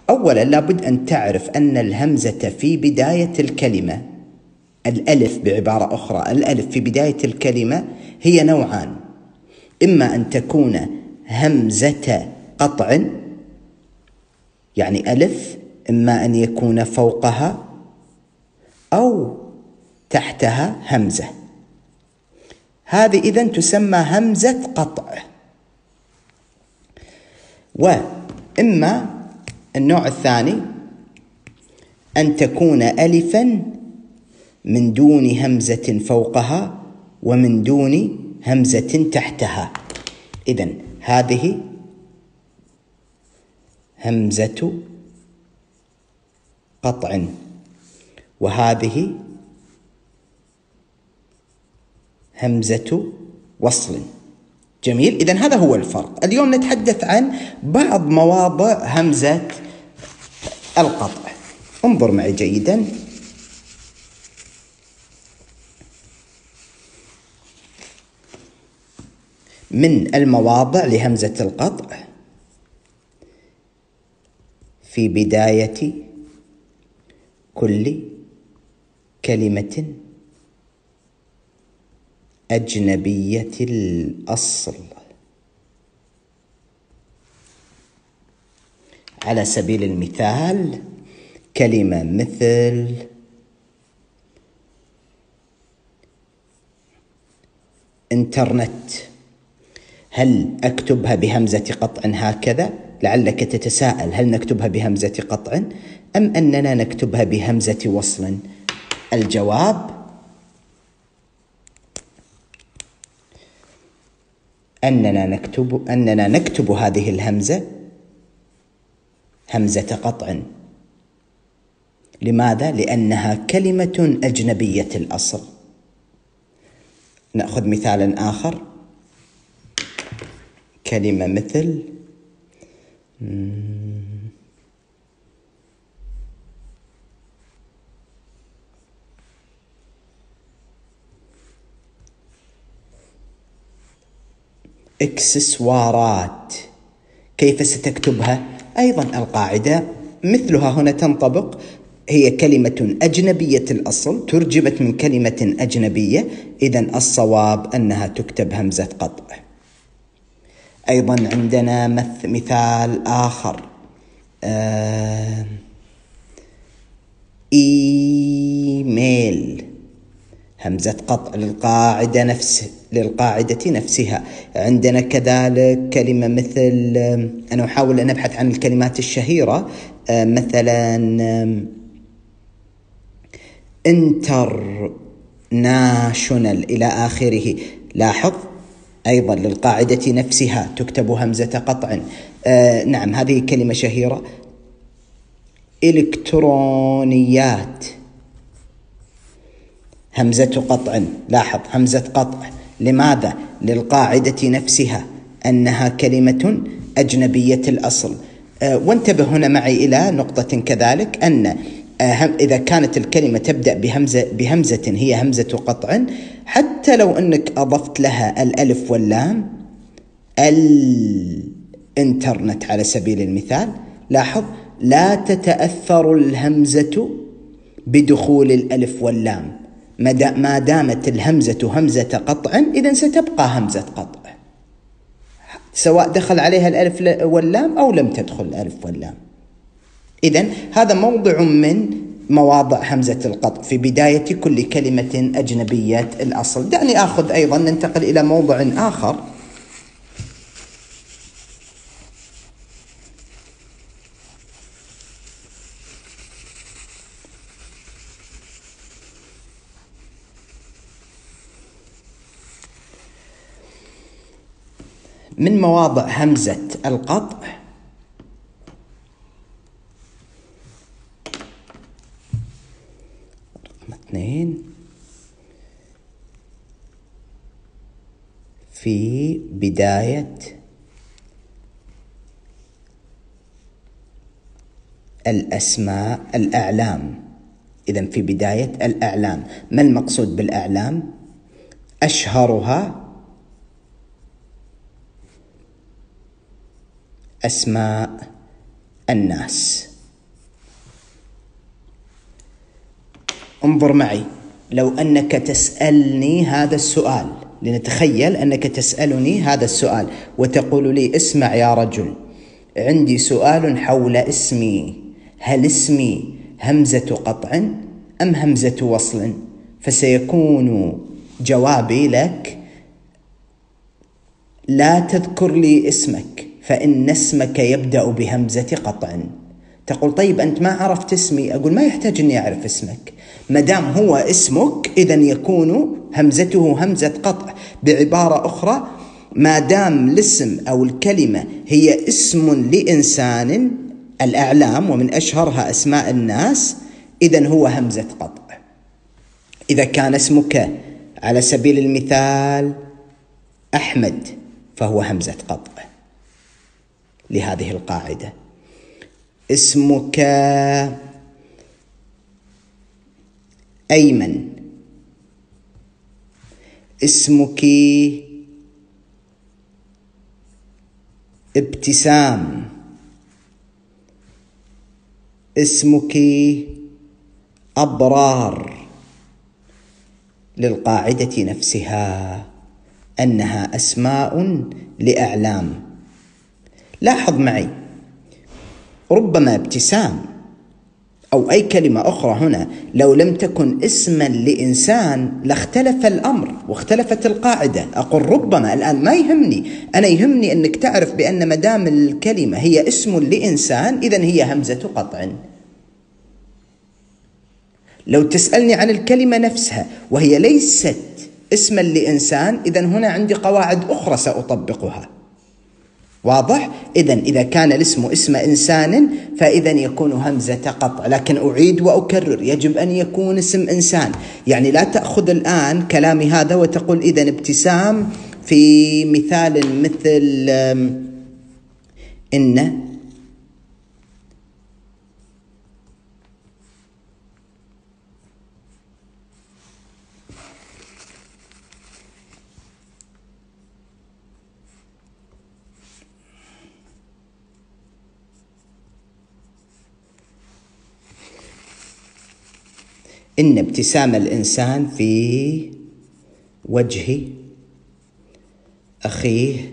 أولا لابد أن تعرف أن الهمزة في بداية الكلمة، الألف بعبارة أخرى، الألف في بداية الكلمة هي نوعان: إما أن تكون همزة قطع، يعني ألف، إما أن يكون فوقها أو تحتها همزة، هذه إذن تسمى همزة قطع. وإما النوع الثاني أن تكون ألفا من دون همزة فوقها ومن دون همزة تحتها. إذن هذه همزة قطع وهذه همزة وصل. جميل، إذن هذا هو الفرق. اليوم نتحدث عن بعض مواضع همزة القطع. انظر معي جيدا. من المواضع لهمزة القطع: في بداية كل كلمة أجنبية الأصل. على سبيل المثال كلمة مثل إنترنت، هل أكتبها بهمزة قطع هكذا؟ لعلك تتساءل، هل نكتبها بهمزة قطع أم أننا نكتبها بهمزة وصل؟ الجواب أننا نكتب هذه الهمزة همزة قطع. لماذا؟ لأنها كلمة أجنبية الأصل. نأخذ مثالا آخر، كلمة مثل إكسسوارات، كيف ستكتبها؟ أيضا القاعدة مثلها هنا تنطبق، هي كلمة أجنبية الأصل، ترجمت من كلمة أجنبية، إذن الصواب أنها تكتب همزة قطع. أيضا عندنا مثال آخر، إيميل، همزة قطع للقاعدة نفسها. عندنا كذلك كلمة مثل، أنا أحاول أن أبحث عن الكلمات الشهيرة، مثلا انترناشونال إلى آخره. لاحظ أيضا للقاعدة نفسها تكتب همزة قطع. نعم، هذه كلمة شهيرة. إلكترونيات، همزة قطع، لاحظ همزة قطع. لماذا؟ للقاعدة نفسها أنها كلمة أجنبية الأصل. وانتبه هنا معي إلى نقطة كذلك، أن إذا كانت الكلمة تبدأ بهمزة هي همزة قطع، حتى لو أنك أضفت لها الألف واللام، الإنترنت على سبيل المثال، لاحظ لا تتأثر الهمزة بدخول الألف واللام، ما دامت الهمزة همزة قطع إذن ستبقى همزة قطع، سواء دخل عليها الألف واللام أو لم تدخل الألف واللام. إذن هذا موضع من مواضع همزة القطع في بداية كل كلمة أجنبية الأصل. دعني أخذ أيضا، ننتقل إلى موضع آخر، من مواضع همزة القطع رقم 2 في بداية الأسماء الأعلام. إذن في بداية الأعلام، ما المقصود بالأعلام؟ أشهرها أسماء الناس. انظر معي، لو أنك تسألني هذا السؤال، لنتخيل أنك تسألني هذا السؤال وتقول لي: اسمع يا رجل، عندي سؤال حول اسمي، هل اسمي همزة قطع أم همزة وصل؟ فسيكون جوابي لك: لا تذكر لي اسمك، فإن اسمك يبدأ بهمزة قطع. تقول: طيب أنت ما عرفت اسمي. أقول: ما يحتاج أني أعرف اسمك، مدام هو اسمك إذن يكون همزته همزة قطع. بعبارة أخرى، ما دام الاسم أو الكلمة هي اسم لإنسان، الأعلام ومن أشهرها أسماء الناس، إذن هو همزة قطع. إذا كان اسمك على سبيل المثال أحمد فهو همزة قطع لهذه القاعدة. اسمك أيمن، اسمك ابتسام، اسمك أبرار، للقاعدة نفسها أنها أسماء لأعلام. لاحظ معي، ربما ابتسام أو أي كلمة أخرى هنا لو لم تكن اسما لإنسان لاختلف الأمر واختلفت القاعدة. أقول ربما، الآن ما يهمني، أنا يهمني أنك تعرف بأن مدام الكلمة هي اسم لإنسان إذن هي همزة قطع. لو تسألني عن الكلمة نفسها وهي ليست اسما لإنسان، إذن هنا عندي قواعد أخرى سأطبقها. واضح؟ إذن إذا كان الاسم اسم إنسان فإذن يكون همزة قطع. لكن أعيد وأكرر، يجب أن يكون اسم إنسان. يعني لا تأخذ الآن كلامي هذا وتقول إذن ابتسام في مثال مثل إن ابتسام الإنسان في وجه أخيه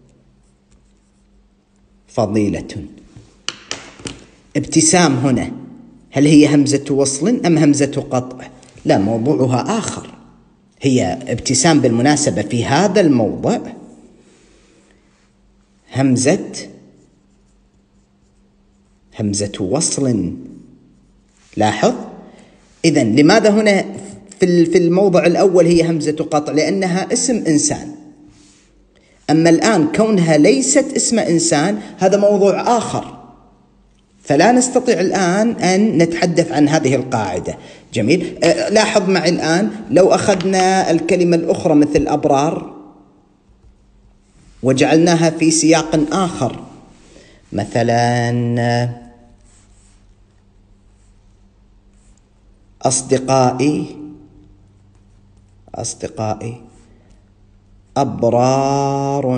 فضيلة. ابتسام هنا هل هي همزة وصل أم همزة قطع؟ لا، موضوعها آخر. هي ابتسام بالمناسبة في هذا الموضع همزة وصل. لاحظ، إذن لماذا هنا في الموضع الأول هي همزة قطع؟ لأنها اسم إنسان. أما الآن كونها ليست اسم إنسان هذا موضوع آخر، فلا نستطيع الآن أن نتحدث عن هذه القاعدة. جميل. لاحظ معي الآن، لو أخذنا الكلمة الأخرى مثل أبرار وجعلناها في سياق آخر، مثلا أصدقائي أبرار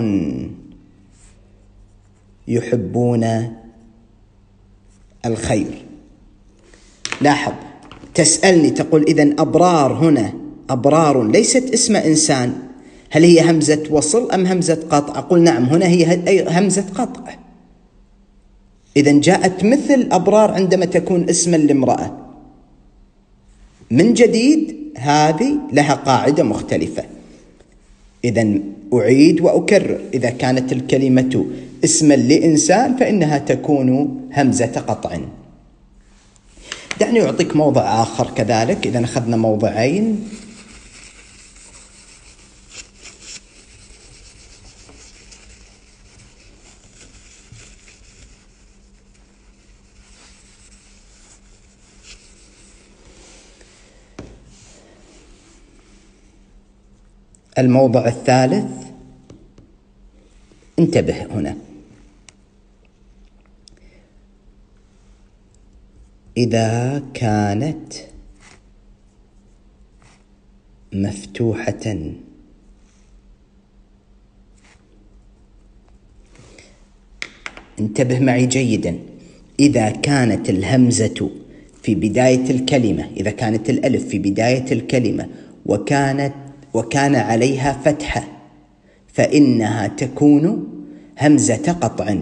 يحبون الخير. لاحظ، تسألني تقول إذن أبرار هنا، أبرار ليست اسم إنسان، هل هي همزة وصل أم همزة قطع؟ أقول نعم، هنا هي همزة قطع. إذن جاءت مثل أبرار عندما تكون اسما لامرأة. من جديد هذه لها قاعدة مختلفة. إذن أعيد وأكرر، إذا كانت الكلمة اسما لإنسان فإنها تكون همزة قطع. دعني أعطيك موضع آخر كذلك. إذا أخذنا موضعين، الموضع الثالث، انتبه هنا، إذا كانت مفتوحة انتبه معي جيدا، إذا كانت الهمزة في بداية الكلمة، إذا كانت الألف في بداية الكلمة وكان عليها فتحة فإنها تكون همزة قطع،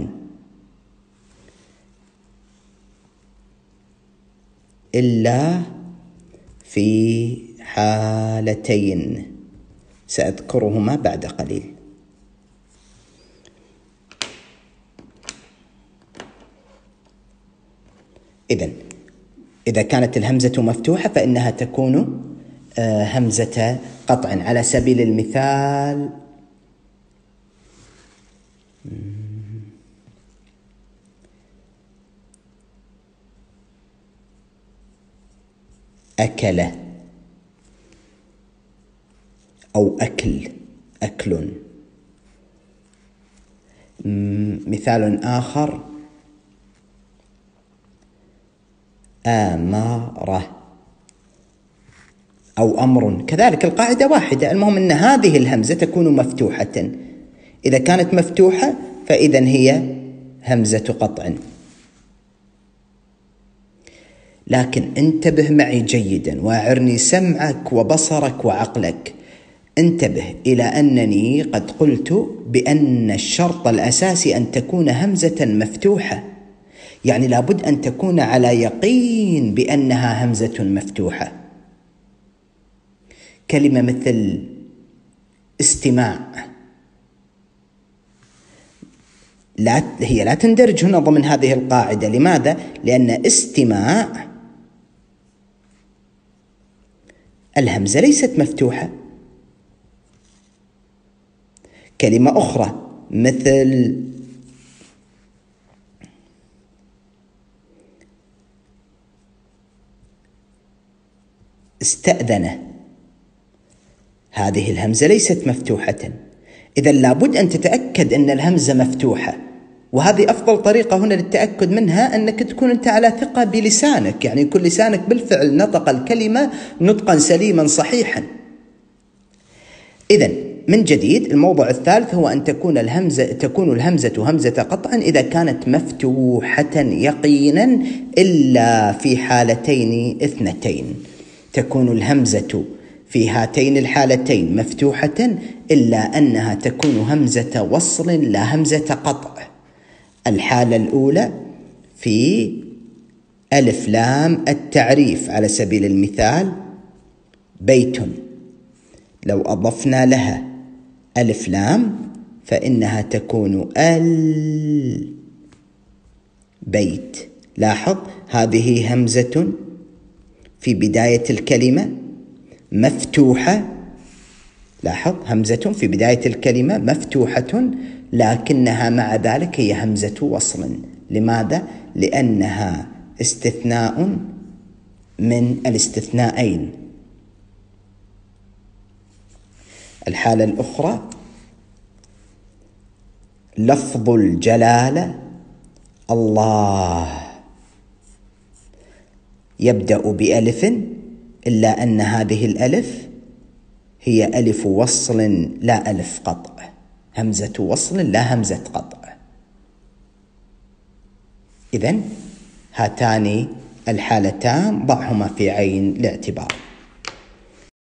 إلا في حالتين سأذكرهما بعد قليل. إذا كانت الهمزة مفتوحة فإنها تكون همزة قطع. على سبيل المثال أكل أو أكل، أكل. مثال آخر آمارة أو أمر، كذلك القاعدة واحدة، المهم أن هذه الهمزة تكون مفتوحة. إذا كانت مفتوحة فإذن هي همزة قطع. لكن انتبه معي جيدا واعرني سمعك وبصرك وعقلك. انتبه إلى أنني قد قلت بأن الشرط الأساسي أن تكون همزة مفتوحة، يعني لابد أن تكون على يقين بأنها همزة مفتوحة. كلمة مثل استماع هي لا تندرج هنا ضمن هذه القاعدة. لماذا؟ لأن استماع الهمزة ليست مفتوحة. كلمة أخرى مثل استأذن، هذه الهمزة ليست مفتوحة. إذا لابد أن تتأكد أن الهمزة مفتوحة، وهذه أفضل طريقة هنا للتأكد منها أنك تكون أنت على ثقة بلسانك، يعني يكون لسانك بالفعل نطق الكلمة نطقا سليما صحيحا. إذن من جديد الموضوع الثالث هو أن تكون الهمزة همزة قطع إذا كانت مفتوحة يقينا، إلا في حالتين اثنتين. تكون الهمزة في هاتين الحالتين مفتوحة إلا أنها تكون همزة وصل لا همزة قطع. الحالة الأولى في ألف لام التعريف، على سبيل المثال بيت، لو أضفنا لها ألف لام فإنها تكون البيت. لاحظ هذه همزة في بداية الكلمة مفتوحة، لاحظ همزة في بداية الكلمة مفتوحة، لكنها مع ذلك هي همزة وصل. لماذا؟ لأنها استثناء من الاستثنائين. الحالة الأخرى لفظ الجلالة الله، يبدأ بألف إلا أن هذه الألف هي ألف وصل لا ألف قطع، همزة وصل لا همزة قطع. إذن هاتان الحالتان ضعهما في عين الاعتبار.